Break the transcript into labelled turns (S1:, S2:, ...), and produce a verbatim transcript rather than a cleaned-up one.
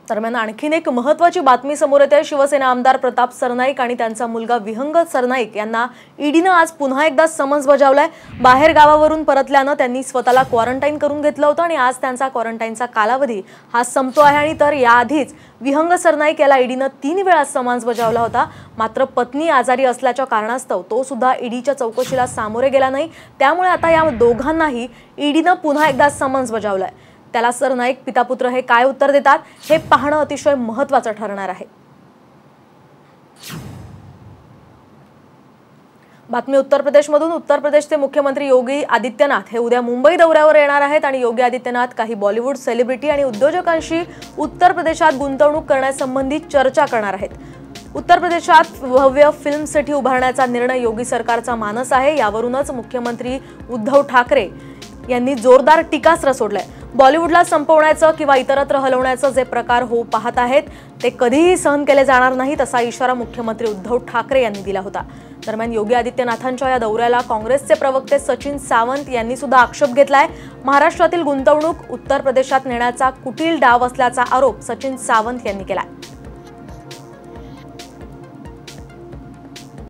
S1: दरम्यान आणखीन एक महत्त्वाची बातमी समोर येते। शिवसेना आमदार प्रताप सरनाईक आणि त्यांचा मुलगा विहंग सरनाईक यांना ईडीने आज पुन्हा एकदा समन्स बजावलाय। बाहेर गावावरून परतल्याने त्यांनी स्वतःला क्वारंटाईन करून घेतलं होतं आणि आज त्यांचा क्वारंटाईनचा कालावधी हा संपतो आहे। आणि तर याआधीच विहंग सरनाईक याला ईडीने तीन वेळा समन्स बजावला होता, मात्र पत्नी आजारी असल्याच्या कारणास्तव तो सुद्धा ईडीच्या चौकशीला सामोरे गेला नाही। त्यामुळे आता या दोघांनाही ईडीने पुन्हा एकदा समन्स बजावलाय। त्याला सरनाईक पितापुत्र हे काय उत्तर देतात हे पाहणं अतिशय महत्त्वाचं ठरणार आहे। बातमी उत्तर प्रदेशमधून। उत्तर प्रदेशचे मुख्यमंत्री योगी आदित्यनाथ हे उद्या मुंबई दौऱ्यावर येणार आहेत आणि योगी आदित्यनाथ काही बॉलिवूड सेलिब्रिटी आणि उद्योजकांशी उत्तर प्रदेशात गुंतवणूक करण्यासंबंधी चर्चा करणार आहेत। उत्तर प्रदेशात भव्य फिल्म सिटी उभारण्याचा निर्णय योगी सरकारचा मानस आहे। यावरूनच मुख्यमंत्री उद्धव ठाकरे यांनी जोरदार टीकास्त्र सोडलंय। बॉलिवूडला संपवण्याचं किंवा इतरत्र हलवण्याचं जे प्रकार हो पाहत आहेत ते कधीही सहन केले जाणार नाहीत असा इशारा मुख्यमंत्री उद्धव ठाकरे यांनी दिला होता। दरम्यान योगी आदित्यनाथांच्या या दौऱ्याला काँग्रेसचे प्रवक्ते सचिन सावंत यांनी सुद्धा आक्षेप घेतलाय। महाराष्ट्रातील गुंतवणूक उत्तर प्रदेशात नेण्याचा कुटील डाव असल्याचा आरोप सचिन सावंत यांनी केलाय।